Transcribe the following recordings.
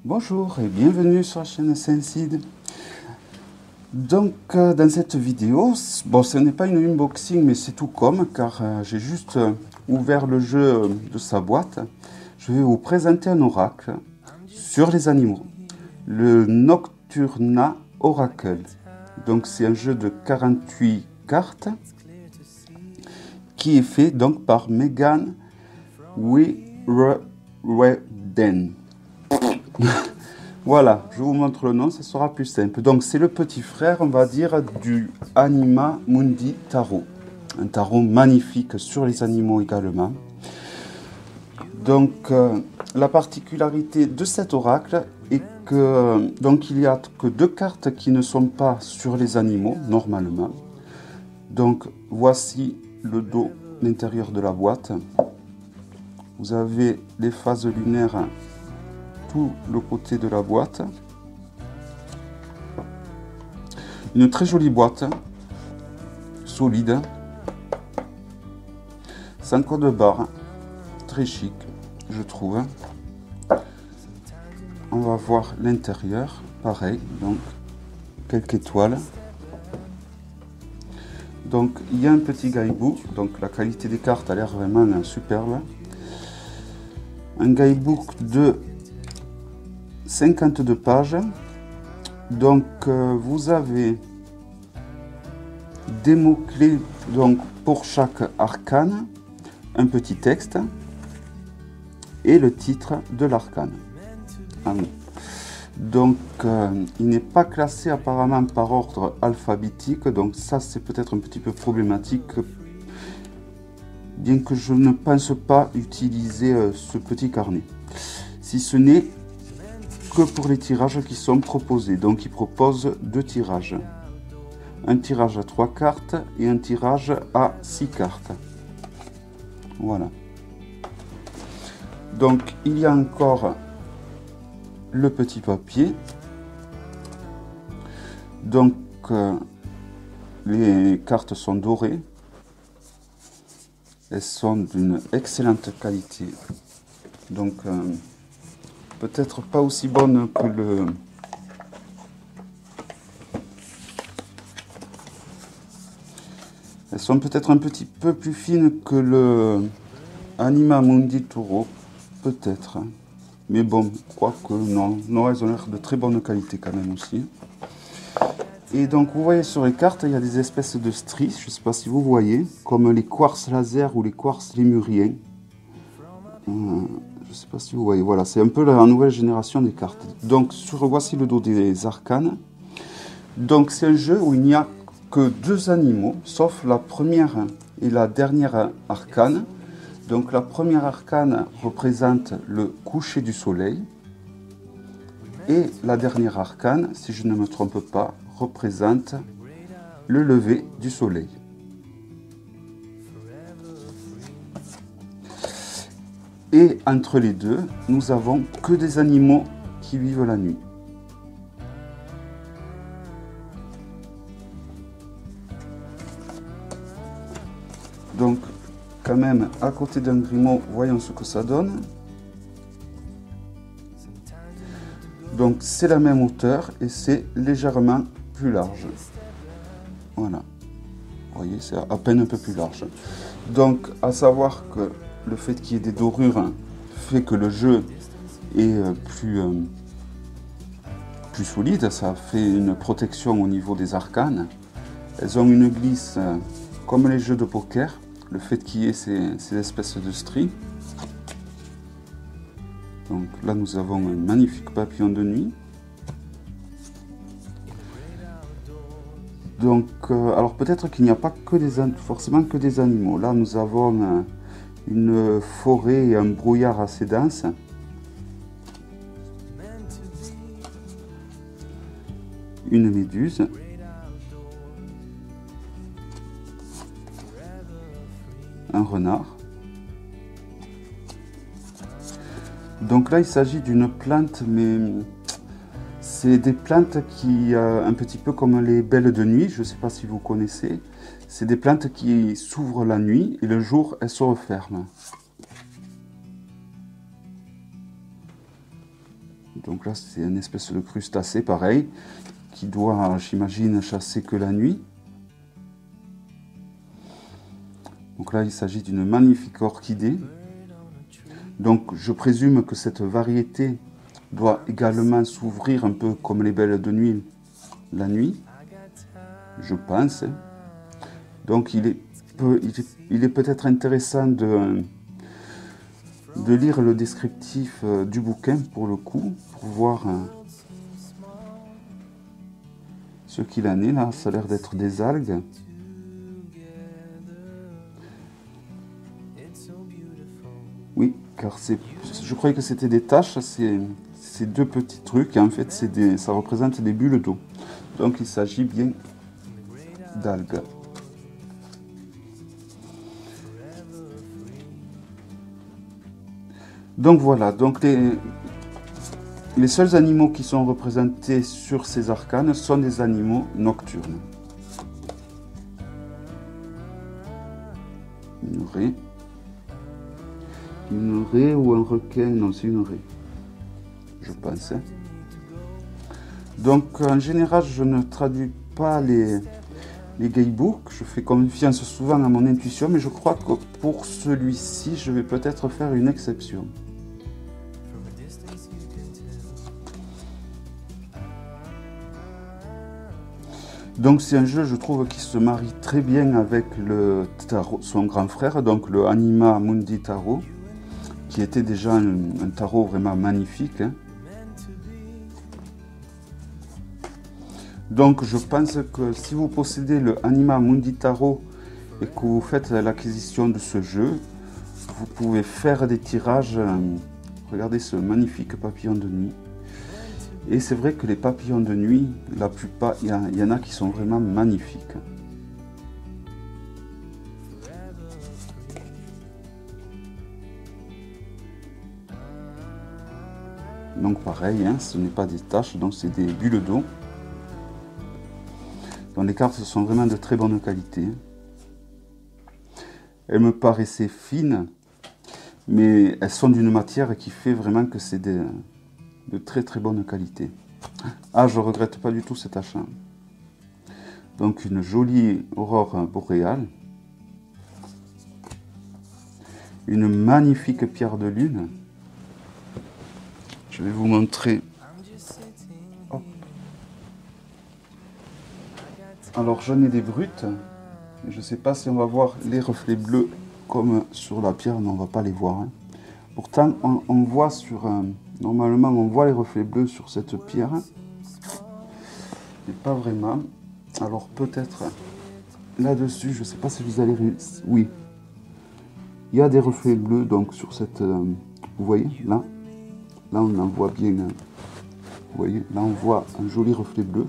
Bonjour et bienvenue sur la chaîne Sensid. Donc dans cette vidéo, bon ce n'est pas une unboxing mais c'est tout comme car j'ai juste ouvert le jeu de sa boîte. Je vais vous présenter un oracle sur les animaux, le Nocturna Oracle. Donc c'est un jeu de 48 cartes qui est fait donc par Megan Weirden. Voilà, je vous montre le nom, ça sera plus simple. Donc c'est le petit frère, on va dire, du Anima Mundi Tarot. Un tarot magnifique sur les animaux également. Donc la particularité de cet oracle est que donc il n'y a que 2 cartes qui ne sont pas sur les animaux normalement. Donc voici le dos, l'intérieur de la boîte. Vous avez les phases lunaires tout le côté de la boîte. Une très jolie boîte, solide, sans code barre, très chic, je trouve. On va voir l'intérieur, pareil, donc quelques étoiles. Donc il y a un petit guidebook, donc la qualité des cartes a l'air vraiment superbe. Un guidebook de 52 pages. Donc vous avez des mots-clés donc pour chaque arcane, un petit texte et le titre de l'arcane. Donc il n'est pas classé apparemment par ordre alphabétique, donc ça c'est peut-être un petit peu problématique, bien que je ne pense pas utiliser ce petit carnet, si ce n'est que pour les tirages qui sont proposés. Donc il propose 2 tirages, un tirage à 3 cartes et un tirage à 6 cartes. Voilà, donc il y a encore le petit papier. Donc les cartes sont dorées, elles sont d'une excellente qualité, donc peut-être pas aussi bonne que le... Elles sont peut-être un petit peu plus fines que le Anima Mundi Tarot, peut-être. Mais bon, quoique non. Non, elles ont l'air de très bonne qualité quand même aussi. Et donc vous voyez sur les cartes, il y a des espèces de stries, je ne sais pas si vous voyez, comme les quartz laser ou les quartz lémuriens. Je ne sais pas si vous voyez, voilà, c'est un peu la nouvelle génération des cartes. Donc voici le dos des arcanes. Donc c'est un jeu où il n'y a que 2 animaux, sauf la première et la dernière arcane. Donc la première arcane représente le coucher du soleil. Et la dernière arcane, si je ne me trompe pas, représente le lever du soleil. Et entre les deux, nous avons que des animaux qui vivent la nuit. Donc, quand même, à côté d'un Grimaud, voyons ce que ça donne. Donc, c'est la même hauteur et c'est légèrement plus large. Voilà. Vous voyez, c'est à peine un peu plus large. Donc, à savoir que le fait qu'il y ait des dorures fait que le jeu est plus solide. Ça fait une protection au niveau des arcanes. Elles ont une glisse comme les jeux de poker. Le fait qu'il y ait ces espèces de stries. Donc là nous avons un magnifique papillon de nuit. Donc alors peut-être qu'il n'y a pas que forcément que des animaux. Là nous avons une forêt et un brouillard assez dense. Une méduse. Un renard. Donc là il s'agit d'une plante, mais c'est des plantes qui, un petit peu comme les belles de nuit, je ne sais pas si vous connaissez, c'est des plantes qui s'ouvrent la nuit et le jour elles se referment. Donc là, c'est une espèce de crustacé, pareil, qui doit, j'imagine, chasser que la nuit. Donc là, il s'agit d'une magnifique orchidée. Donc je présume que cette variété doit également s'ouvrir un peu comme les belles de nuit la nuit, je pense. Donc il est peut-être intéressant de lire le descriptif du bouquin pour le coup, pour voir ce qu'il en est là. Ça a l'air d'être des algues. Oui, car je croyais que c'était des taches, c'est deux petits trucs, et en fait ça représente des bulles d'eau. Donc il s'agit bien d'algues. Donc voilà, donc les seuls animaux qui sont représentés sur ces arcanes sont des animaux nocturnes. Une raie. Une raie ou un requin? Non, c'est une raie, je pense. Donc en général, je ne traduis pas les guidebooks. Je fais confiance souvent à mon intuition, mais je crois que pour celui-ci, je vais peut-être faire une exception. Donc c'est un jeu, je trouve, qui se marie très bien avec le tarot, son grand frère, donc le Anima Mundi Tarot, qui était déjà un tarot vraiment magnifique. Donc je pense que si vous possédez le Anima Mundi Tarot et que vous faites l'acquisition de ce jeu, vous pouvez faire des tirages. Regardez ce magnifique papillon de nuit. Et c'est vrai que les papillons de nuit, la plupart, il y en a qui sont vraiment magnifiques. Donc pareil, hein, ce n'est pas des taches, donc c'est des bulles d'eau. Donc les cartes sont vraiment de très bonne qualité. Elles me paraissaient fines, mais elles sont d'une matière qui fait vraiment que c'est de très très bonne qualité. Ah, je regrette pas du tout cet achat. Donc une jolie aurore boréale. Une magnifique pierre de lune. Je vais vous montrer. Hop. Alors j'en ai des brutes. Je ne sais pas si on va voir les reflets bleus comme sur la pierre. Non, on ne va pas les voir. Hein. Pourtant, on voit sur... normalement, on voit les reflets bleus sur cette pierre. Mais pas vraiment. Alors peut-être là-dessus, je ne sais pas si vous allez... Oui. Il y a des reflets bleus donc sur cette... vous voyez, là. Là, on en voit bien... vous voyez, là, on voit un joli reflet bleu.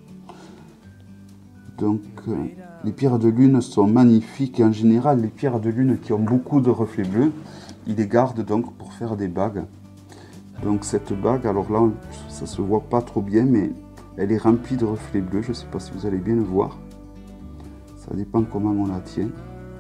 Donc, les pierres de lune sont magnifiques. Et en général, les pierres de lune qui ont beaucoup de reflets bleus, ils les gardent donc pour faire des bagues. Donc cette bague, alors là, ça se voit pas trop bien, mais elle est remplie de reflets bleus. Je ne sais pas si vous allez bien le voir. Ça dépend comment on la tient.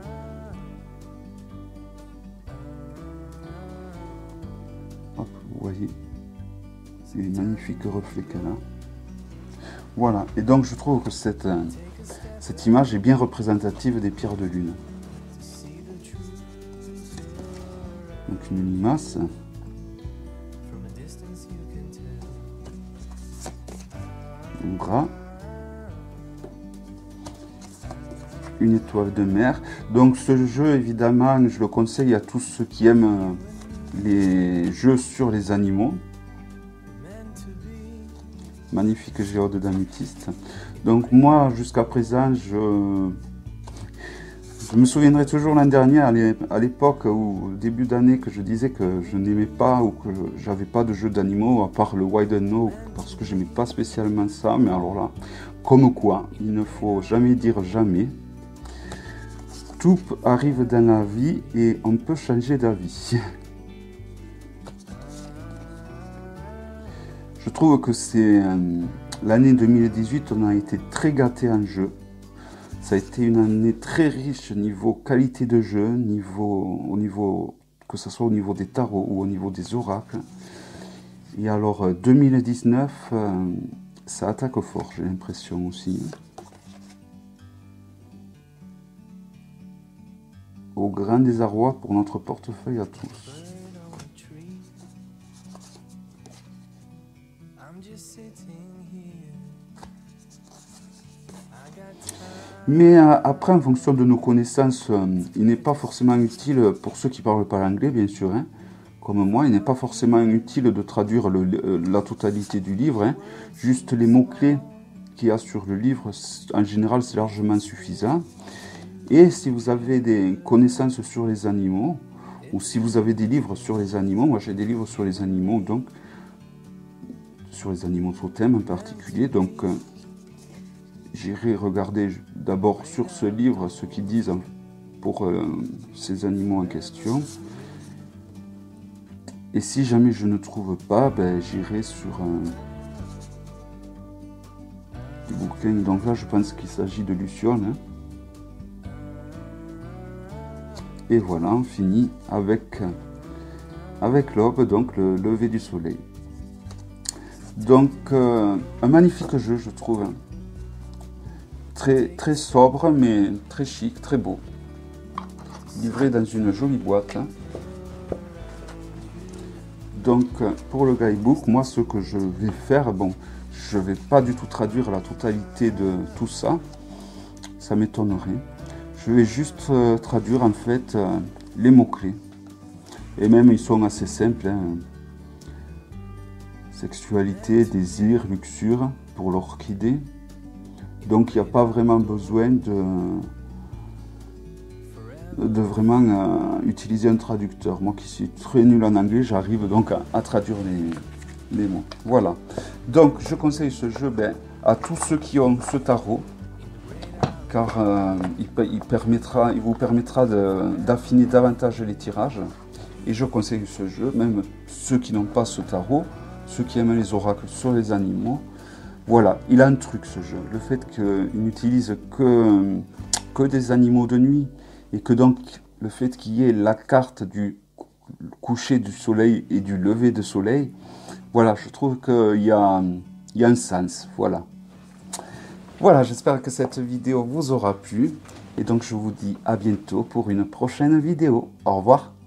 Hop, vous voyez, c'est les magnifiques reflets qu'elle a. Voilà, et donc je trouve que cette image est bien représentative des pierres de lune. Donc une limace. Un bras. Une étoile de mer. Donc ce jeu, évidemment, je le conseille à tous ceux qui aiment les jeux sur les animaux. Magnifique géode d'améthyste. Donc moi, jusqu'à présent, je me souviendrai toujours l'an dernier, à l'époque, au début d'année, que je disais que je n'aimais pas ou que j'avais pas de jeu d'animaux, à part le Wild No, parce que je n'aimais pas spécialement ça. Mais alors là, comme quoi, il ne faut jamais dire jamais. Tout arrive dans la vie et on peut changer d'avis. Je trouve que c'est l'année 2018, on a été très gâtés en jeu. Ça a été une année très riche niveau qualité de jeu, que ce soit au niveau des tarots ou au niveau des oracles. Et alors 2019, ça attaque fort, j'ai l'impression aussi. Au grand désarroi pour notre portefeuille à tous. Mais après, en fonction de nos connaissances, il n'est pas forcément utile, pour ceux qui ne parlent pas l'anglais, bien sûr, hein, comme moi, il n'est pas forcément utile de traduire la totalité du livre. Hein. Juste les mots-clés qu'il y a sur le livre, en général, c'est largement suffisant. Et si vous avez des connaissances sur les animaux, ou si vous avez des livres sur les animaux, moi j'ai des livres sur les animaux, donc sur les animaux totems en particulier, donc j'irai regarder d'abord sur ce livre ce qu'ils disent pour ces animaux en question. Et si jamais je ne trouve pas, ben, j'irai sur des bouquins. Donc là, je pense qu'il s'agit de Luciole. Hein. Et voilà, on finit avec l'aube, donc le lever du soleil. Donc, un magnifique jeu, je trouve. Hein. Très, très sobre, mais très chic, très beau. Livré dans une jolie boîte. Hein. Donc, pour le guidebook, moi, ce que je vais faire, bon, je ne vais pas du tout traduire la totalité de tout ça. Ça m'étonnerait. Je vais juste traduire, en fait, les mots-clés. Et même, ils sont assez simples. Hein. Sexualité, désir, luxure, pour l'orchidée. Donc, il n'y a pas vraiment besoin de vraiment utiliser un traducteur. Moi qui suis très nul en anglais, j'arrive donc à traduire les mots. Voilà. Donc je conseille ce jeu à tous ceux qui ont ce tarot, car il vous permettra d'affiner davantage les tirages. Et je conseille ce jeu, même ceux qui n'ont pas ce tarot, ceux qui aiment les oracles sur les animaux. Voilà, il a un truc ce jeu, le fait qu'il n'utilise que des animaux de nuit, et que donc le fait qu'il y ait la carte du coucher du soleil et du lever de soleil, voilà, je trouve qu'il y a un sens, voilà. Voilà, j'espère que cette vidéo vous aura plu, et donc je vous dis à bientôt pour une prochaine vidéo. Au revoir.